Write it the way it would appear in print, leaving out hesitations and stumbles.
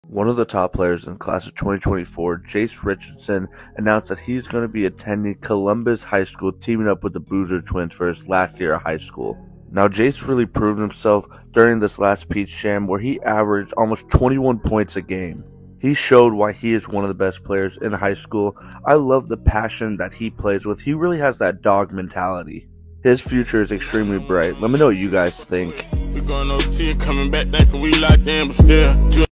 One of the top players in the class of 2024, Jase Richardson, announced that he's going to be attending Columbus High School, teaming up with the Boozer twins for his last year of high school. Now, Jase really proved himself during this last Peach Jam, where he averaged almost 21 points a game. He showed why he is one of the best players in high school. I love the passion that he plays with. He really has that dog mentality. His future is extremely bright. Let me know what you guys think. We going OT, coming back, thinking we locked in, but still.